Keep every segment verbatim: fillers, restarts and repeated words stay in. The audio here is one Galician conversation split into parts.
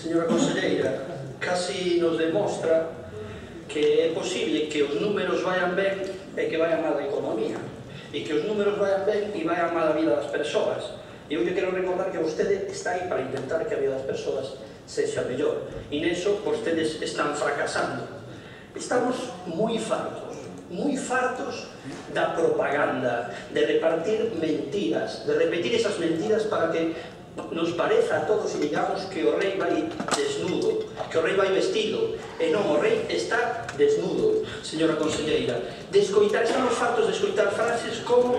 Señora conselleira, casi nos demostra que é posible que os números vayan ben e que vayan mal a economía, e que os números vayan ben e vayan mal a vida das persoas. E eu lle quero recordar que vostede está aí para intentar que a vida das persoas sexa mellor, e neso vostedes están fracasando. Estamos moi fartos, moi fartos da propaganda, de repartir mentiras, de repetir esas mentiras para que nos pareza a todos e digamos que o rei vai desnudo, que o rei vai vestido, e non, o rei está desnudo, señora conselleira. De escoitar, estamos fartos de escoitar frases como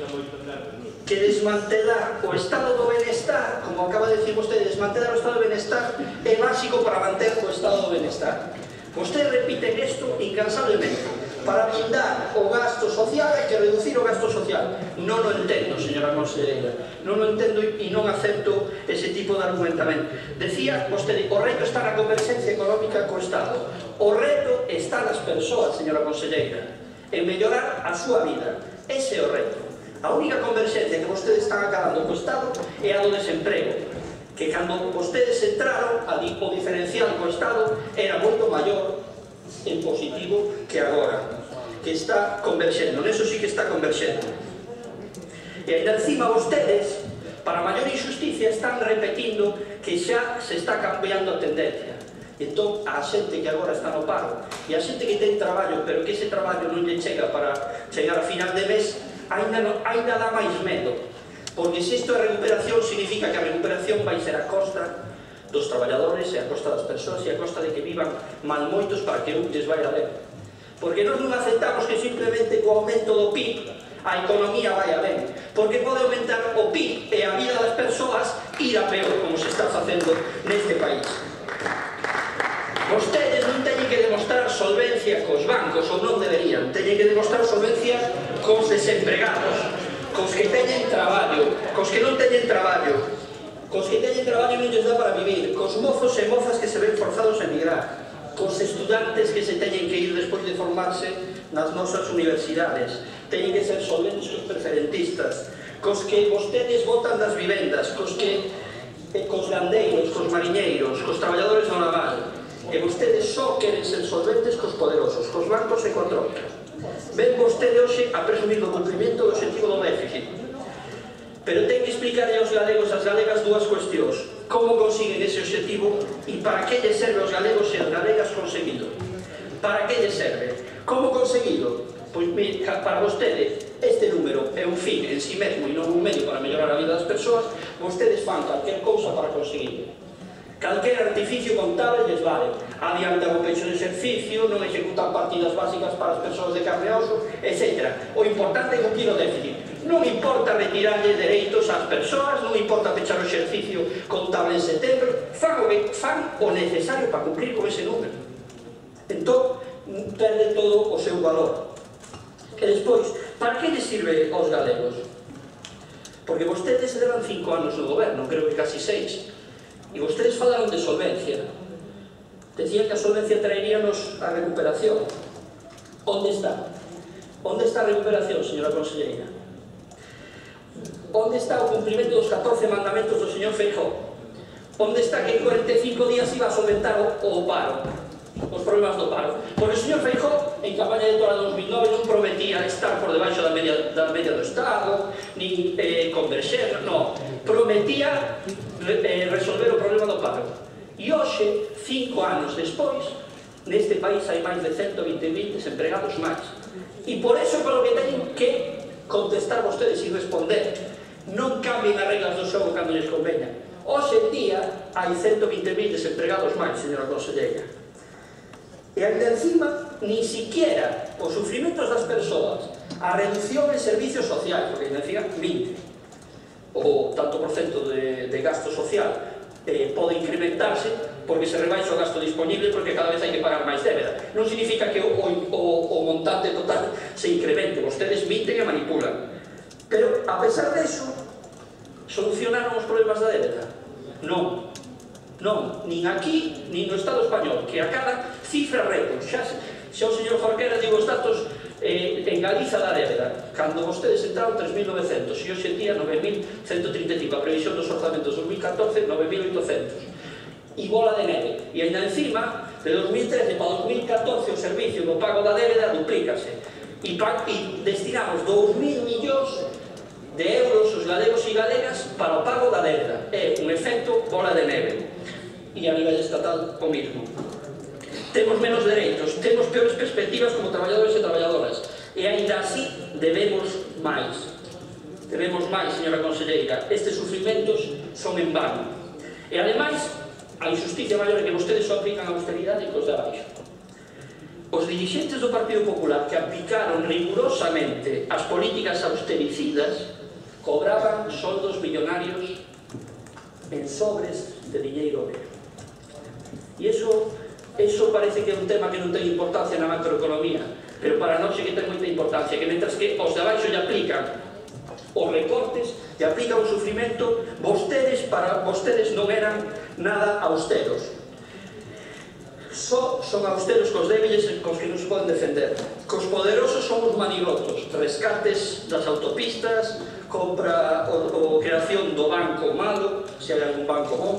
que desmantelar o estado do benestar, como acaba de decir vostede, desmantelar o estado do benestar é básico para manter o estado do benestar. Vostede repite isto incansablemente. Para blindar o gasto social hai que reducir o gasto social. Non o entendo, señora conselleira, non o entendo e non acepto ese tipo de argumentamento. Decía vostede, o reto está na converxencia económica co Estado. O reto está nas persoas, señora conselleira, en mellorar a súa vida. Ese é o reto. A única converxencia que vostedes están acabando co Estado é a do desemprego, que cando vostedes entraron, o diferencial co Estado era moito maior en positivo que agora, que está converxendo, neso sí que está converxendo. E ainda encima vostedes, para maior injusticia, están repetindo que xa se está cambiando a tendencia. Entón, a xente que agora está no paro, e a xente que ten traballo, pero que ese traballo non lle chega para chegar a final de mes, ainda, no, ainda dá máis medo. Porque se isto é recuperación, significa que a recuperación vai ser a costa dos traballadores e a costa das persoas e a costa de que vivan mal moitos para que un lles vai a ben. Porque nós non aceptamos que simplemente co aumento do P I B a economía vai a ben, porque pode aumentar o P I B e a vida das persoas ir a peor, como se está facendo neste país. Vostedes non teñen que demostrar solvencia cos bancos, ou non deberían, teñen que demostrar solvencia cos desempregados, cos que teñen traballo, cos que non teñen traballo, cos que teñen traballo non lles dá para vivir, cos mozos e mozas que se ven forzados a emigrar, cos estudantes que se teñen que ir despois de formarse nas nosas universidades, teñen que ser solventes cos preferentistas, cos que vostedes votan das vivendas, cos que cos gandeiros, cos mariñeiros, cos traballadores do naval, e vostedes só queren ser solventes cos poderosos, cos bancos e coa troika. Ven vostede hoxe a presumir do cumprimento do objetivo do déficit. Pero ten que explicarle aos galegos e as galegas dúas cuestións. Como consiguen ese objetivo e para que lles serve aos galegos e as galegas conseguido. Para que lles serve? Como conseguido? Pois para vostede este número é un fin en si mesmo e non un medio para mellorar a vida das persoas. Vostedes fan calquer cousa para conseguirlo. Calquer artificio contable lles vale. Adiantan o pecho de exercicio, non executan partidas básicas para as persoas de carne e oso, etcétera. O importante é cumplir o déficit. Non importa retirarlle dereitos ás persoas, non importa pechar o exercicio contable en setembro, fan o, fan o necesario para cumplir con ese número. Entón, perde todo o seu valor. E despois, para que lles sirve aos galegos? Porque vostedes levan cinco anos no goberno, creo que casi seis, e vostedes falaron de solvencia. Decían que a solvencia traeríanos a recuperación. Onde está? Onde está a recuperación, señora conselleira? Onde está o cumprimento dos catorce mandamentos do señor Feijóo? Onde está que en cuarenta e cinco días iba a solventar o, o paro, os problemas do paro? Porque o señor Feijóo, en campaña electoral de dos mil nove, non prometía estar por debaixo da media, da media do Estado, nin eh, converxer, non. Prometía re, eh, resolver o problema do paro. E hoxe, cinco anos despois, neste país hai máis de ciento vinte mil desempregados máis. E por eso, polo que teñen que contestar vostedes e responder, non cambien as reglas do xogo cando lles conveña. Hoxe en día hai ciento vinte mil desempregados máis, señora conselleira. E ainda encima, nin siquiera os sufrimentos das persoas, a reducción en servicios sociais, porque ainda encima vinte, o tanto por cento de, de gasto social eh, pode incrementarse porque se rebaixa o gasto disponible, porque cada vez hai que pagar máis débeda. Non significa que o, o, o montante total se incremente, vostedes minten e manipulan. Pero, a pesar disso, solucionaron os problemas da débeda? Non. Non, nin aquí, nin no Estado español, que a cada cifra récord. Xa, xa o señor Jorquera digo os datos eh, en Galiza da débeda. Cando vostedes entraron tres mil novecentos e hoxe en día nove mil ciento trinta e cinco. A previsión dos orzamentos dos dos mil catorce, nove mil oitocentos. e bola de neve. E ainda encima, de dos mil trece para dos mil catorce, o servicio do pago da débeda duplícase. E, e destinamos dous mil millóns de euros os galegos e galegas para o pago da débeda. É un efecto bola de neve. E a nivel estatal, o mismo. Temos menos dereitos, temos peores perspectivas como traballadores e traballadoras. E ainda así debemos máis. Debemos máis, señora conselleira. Estes sufrimentos son en vano. E ademais, a injusticia maior é que vostedes só aplican a austeridade cos de abaixo. Os dirixentes do Partido Popular que aplicaron rigurosamente as políticas austericidas cobraban soldos millonarios en sobres de diñeiro negro. E iso, iso parece que é un tema que non ten importancia na macroeconomía, pero para nós sí que ten moita importancia, que mentras que os de abaixo lle aplican os recortes, lle aplican o sufrimento, vostedes, para vostedes non eran nada austeros. Só son austeros cos débiles e cos que non se poden defender. Cos poderosos son os manigotos, rescates das autopistas, compra ou creación do banco malo, se hai algún banco bom.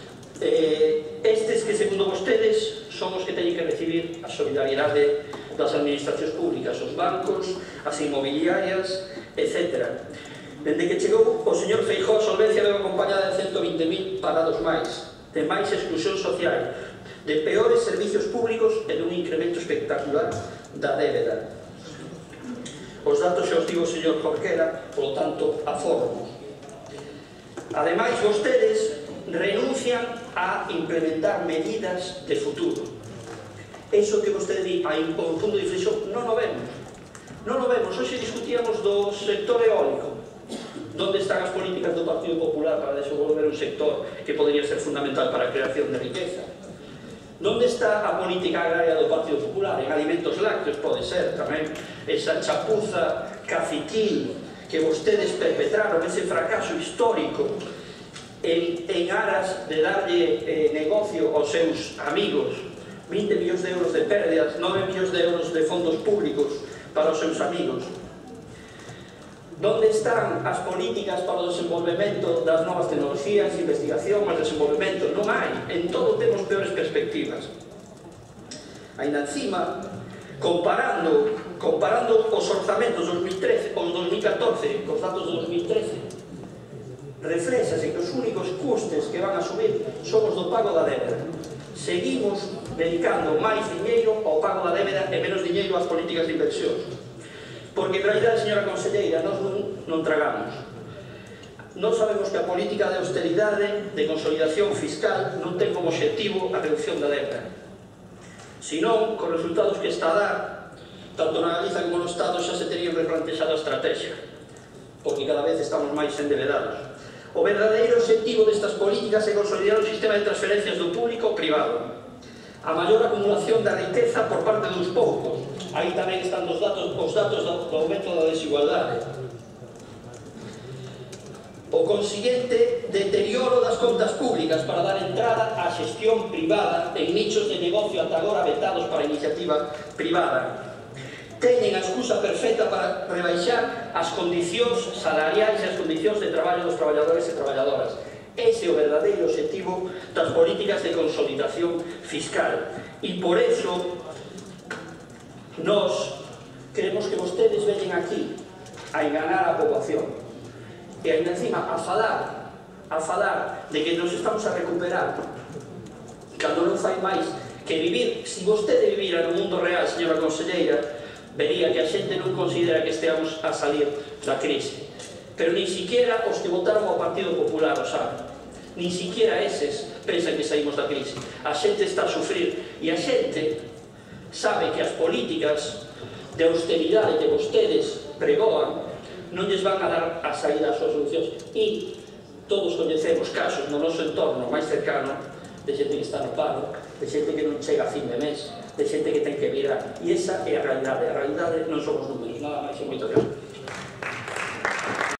Eh, estes que, segundo vostedes, son os que teñen que recibir a solidariedade das administracións públicas, os bancos, as inmobiliarias, etcétera. Dende que chegou o señor Feijóo, a solvencia veu acompañada de ciento vinte mil parados máis, de máis exclusión social, de peores servicios públicos e dun incremento espectacular da débeda. Os datos xa os digo o señor Jorquera, polo tanto, aformo. Ademais, vostedes renuncian a implementar medidas de futuro. Iso que vostede di, a un punto de inflexión, non o vemos. Non o vemos. Hoxe discutíamos do sector eólico. Donde están as políticas do Partido Popular para desenvolver un sector que podría ser fundamental para a creación de riqueza? Donde está a política agraria do Partido Popular? En alimentos lácteos pode ser tamén esa chapuza caciquil que vostedes perpetraron, ese fracaso histórico en, en aras de darlle eh, negocio aos seus amigos, vinte millóns de euros de pérdidas, nove millóns de euros de fondos públicos para os seus amigos. Donde están as políticas para o desenvolvemento das novas tecnologías, investigación, máis desenvolvemento? Non hai. En todo temos peores perspectivas. Ainda encima, comparando, comparando os orzamentos dos dos mil trece ou dos dos mil catorce cos datos do dos mil trece, reflexase que os únicos custes que van a subir son os do pago da débeda. Seguimos dedicando máis diñeiro ao pago da débeda e menos diñeiro ás políticas de inversión. Porque, en realidad, señora conselleira, nós non, non tragamos. Nós sabemos que a política de austeridade, de consolidación fiscal, non ten como objetivo a reducción da débeda. Senón, con resultados que está a dar, tanto na Galiza como no Estado xa se terían replantexado a estrategia, porque cada vez estamos máis endebedados. O verdadeiro objetivo destas políticas é consolidar o sistema de transferencias do público ao privado, a maior acumulación da riqueza por parte dos poucos. Aí tamén están os datos, os datos do, do aumento da desigualdade. O consiguiente deterioro das contas públicas para dar entrada á xestión privada en nichos de negocio ata agora vetados para a iniciativa privada. Teñen a excusa perfecta para rebaixar as condicións salariais e as condicións de traballo dos traballadores e traballadoras. Ese é o verdadeiro objetivo das políticas de consolidación fiscal. E por eso nós queremos que vostedes veñen aquí a enganar a poboación e ainda encima a falar a falar de que nos estamos a recuperar cando non fai máis que vivir. Se vostede vivira no mundo real, señora conselleira, vería que a xente non considera que esteamos a salir da crise, pero nin siquiera os que votaron ao Partido Popular o saben. Nin siquiera eses pensan que saímos da crise. A xente está a sufrir e a xente sabe que as políticas de austeridade que vostedes pregoan non lles van a dar a saída ás súas solucións. E todos coñecemos casos no noso entorno máis cercano de xente que está no paro, de xente que non chega a fin de mes, de xente que ten que virar. E esa é a realidade. A realidade non somos números. Nada máis e moito gracias.